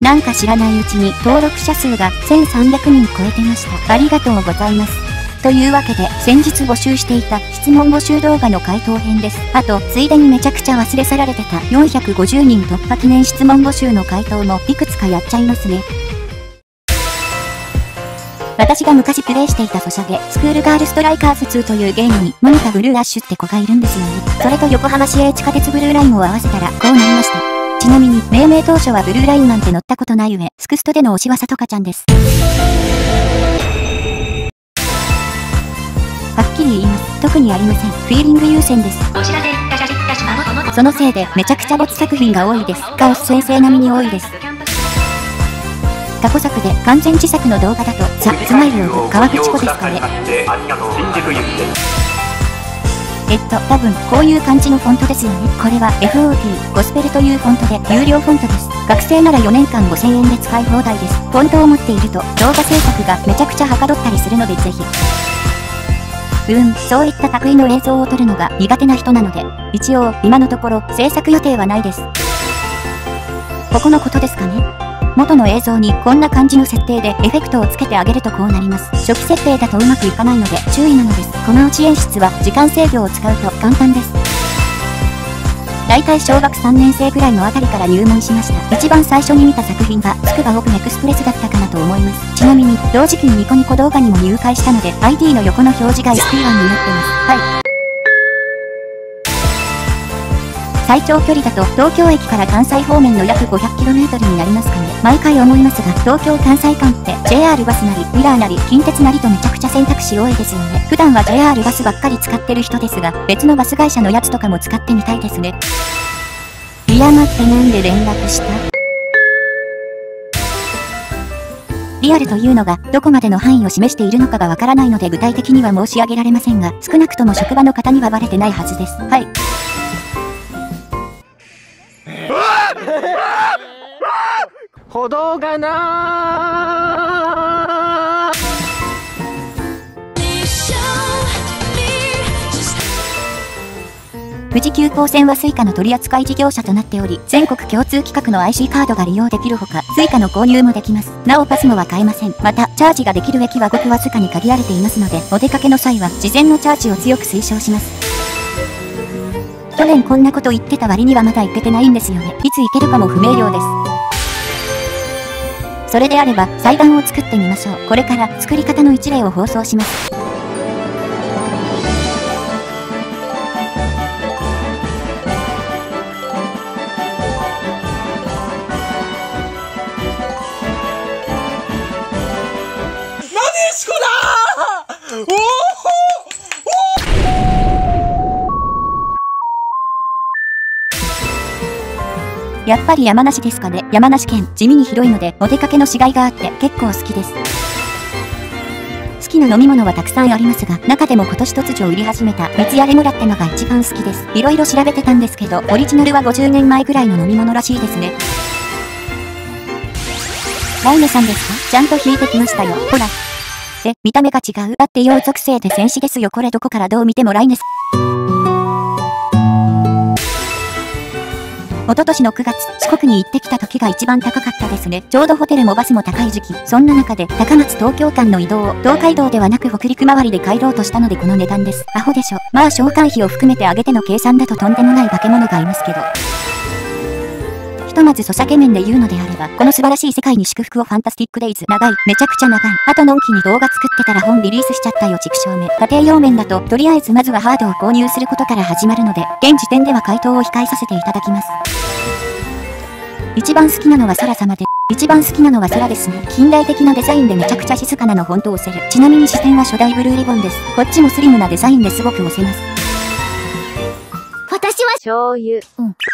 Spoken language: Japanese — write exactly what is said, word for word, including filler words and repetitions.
なんか知らないうちに登録者数がせんさんびゃくにん超えてました。ありがとうございます。というわけで、先日募集していた質問募集動画の回答編です。あと、ついでにめちゃくちゃ忘れ去られてたよんひゃくごじゅうにん突破記念質問募集の回答もいくつかやっちゃいますね。私が昔プレイしていたソシャゲ、スクールガールストライカーズツーというゲームに、モニカブルーアッシュって子がいるんですよね。それと横浜市営地下鉄ブルーラインを合わせたら、こうなりました。ちなみに、命名当初はブルーラインなんて乗ったことない上、スクストでの推しはさとかちゃんです。はっきり言います。特にありません。フィーリング優先です。そのせいで、めちゃくちゃボツ作品が多いです。カオス先生並みに多いです。過去作で完全自作の動画だと、ザ・スマイルオブ川口湖ですかね。えっと、多分、こういう感じのフォントですよね。これは エフオーティー、ゴスペルというフォントで、有料フォントです。学生ならよねんかんごせんえんで使い放題です。フォントを持っていると、動画制作がめちゃくちゃはかどったりするのでぜひ。うーん、そういった類の映像を撮るのが苦手な人なので、一応、今のところ、制作予定はないです。ここのことですかね。元の映像にこんな感じの設定でエフェクトをつけてあげるとこうなります。初期設定だとうまくいかないので注意なのです。このうち演出は時間制御を使うと簡単です。だいたい小学さんねんせいぐらいのあたりから入門しました。一番最初に見た作品はつくばオープンエクスプレスだったかなと思います。ちなみに同時期にニコニコ動画にも入会したので アイディー の横の表示が エスピーワン になってます。はい。最長距離だと東京駅から関西方面の約 ごひゃくキロメートル になりますかね。毎回思いますが、東京関西間って ジェイアール バスなり、ミラーなり、近鉄なりとめちゃくちゃ選択肢多いですよね。普段は ジェイアール バスばっかり使ってる人ですが、別のバス会社のやつとかも使ってみたいですね。リアマってなんで連絡した？リアルというのがどこまでの範囲を示しているのかがわからないので具体的には申し上げられませんが、少なくとも職場の方にはバレてないはずです。はい。 歩道がなー。 富士急行線は スイカ の取扱い事業者となっており、全国共通規格の アイシー カードが利用できるほか、スイカ の購入もできます。なおパスモは買えません。また、チャージができる駅はごくわずかに限られていますので、お出かけの際は事前のチャージを強く推奨します。去年こんなこと言ってた割にはまだ行けてないんですよね。いつ行けるかも不明瞭です。それであれば、裁判を作ってみましょう。これから作り方の一例を放送します。 なでしこだー。おーやっぱり山梨ですかね。山梨県、地味に広いので、お出かけのしがいがあって結構好きです。好きな飲み物はたくさんありますが、中でも今年突如売り始めた三ツ矢レモラってのが一番好きです。いろいろ調べてたんですけど、オリジナルはごじゅうねんまえぐらいの飲み物らしいですね。ライネさんですか？ちゃんと引いてきましたよ。ほら。え、見た目が違う。だって陽属性で戦士ですよ。これどこからどう見てもライネス。一昨年のくがつ、四国に行ってきた時が一番高かったですね。ちょうどホテルもバスも高い時期。そんな中で、高松東京間の移動を、東海道ではなく北陸周りで帰ろうとしたのでこの値段です。アホでしょ。まあ償還費を含めて上げての計算だととんでもない化け物がいますけど。ひとまずソシャゲ面で言うのであれば、この素晴らしい世界に祝福をファンタスティックデイズ。長い。めちゃくちゃ長い。あとのんきに動画作ってたら本リリースしちゃったよ。畜生め。家庭用面だと、とりあえずまずはハードを購入することから始まるので、現時点では回答を控えさせていただきます。一番好きなのは空様で、一番好きなのは空ですね。近代的なデザインでめちゃくちゃ静かなのフォントを押せる。ちなみに視点は初代ブルーリボンです。こっちもスリムなデザインですごく押せます。 私は醤油。 うん。